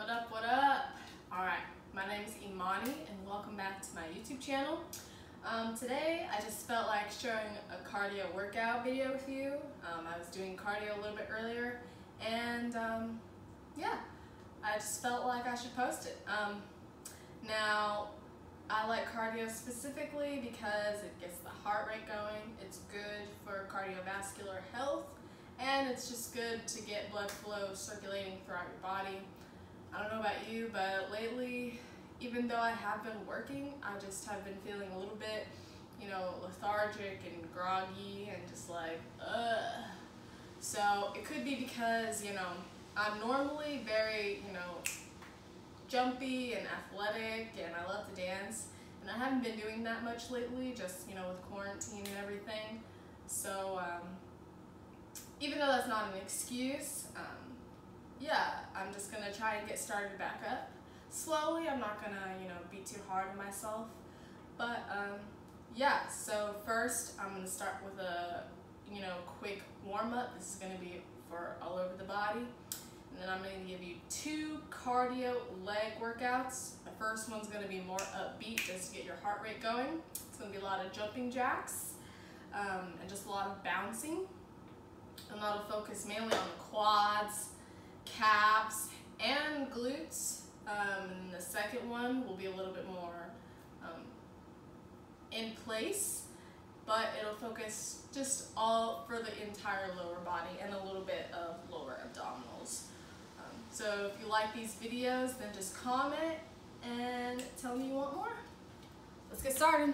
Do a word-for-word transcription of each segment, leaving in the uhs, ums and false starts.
What up, what up? Alright, my name is Imani and welcome back to my YouTube channel. Um, today I just felt like sharing a cardio workout video with you. Um, I was doing cardio a little bit earlier and um, yeah, I just felt like I should post it. Um, now, I like cardio specifically because it gets the heart rate going, it's good for cardiovascular health, and it's just good to get blood flow circulating throughout your body. I don't know about you, but lately, even though I have been working, I just have been feeling a little bit, you know, lethargic and groggy and just like, ugh. So it could be because, you know, I'm normally very, you know, jumpy and athletic and I love to dance. And I haven't been doing that much lately, just, you know, with quarantine and everything. So, um, even though that's not an excuse, um, yeah, I'm just gonna try and get started back up. Slowly, I'm not gonna, you know, be too hard on myself. But, um, yeah, so first I'm gonna start with a, you know, quick warm-up. This is gonna be for all over the body. And then I'm gonna give you two cardio leg workouts. The first one's gonna be more upbeat, just to get your heart rate going. It's gonna be a lot of jumping jacks, um, and just a lot of bouncing. And that'll focus mainly on the quads, calves, and glutes. Um, and the second one will be a little bit more um, in place, but it'll focus just all for the entire lower body and a little bit of lower abdominals. Um, so if you like these videos, then just comment and tell me you want more. Let's get started.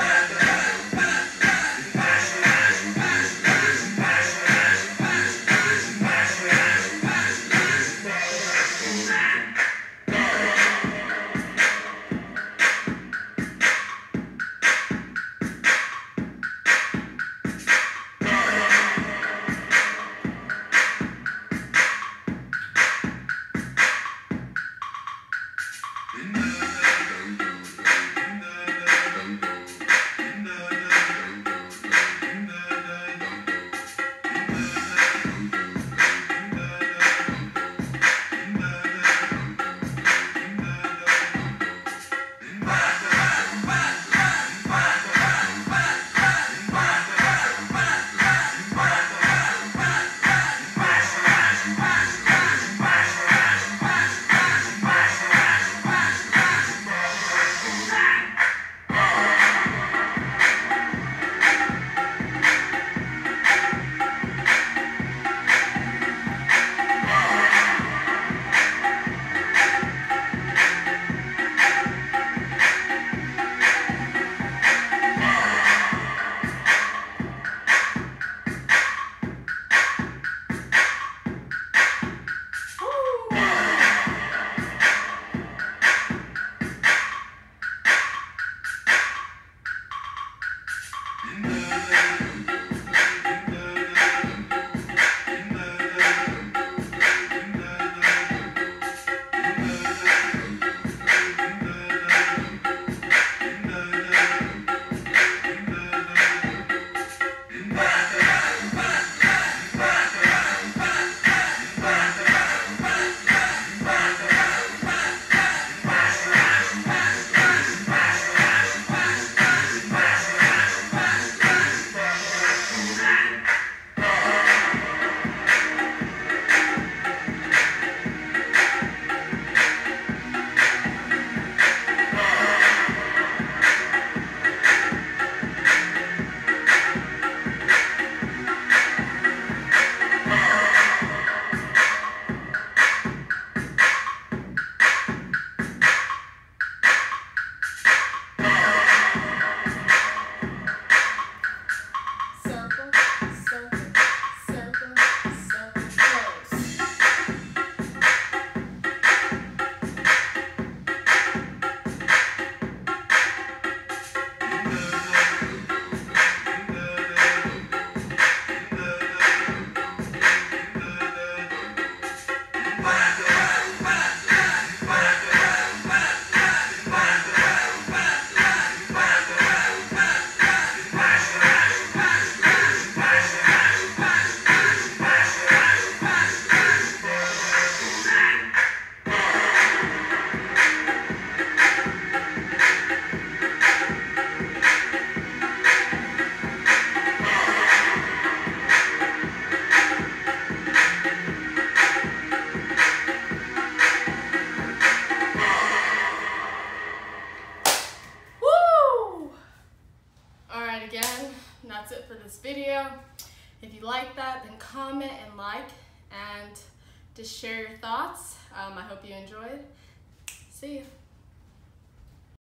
video. If you like that, then comment and like, and just share your thoughts. Um, I hope you enjoyed. See you.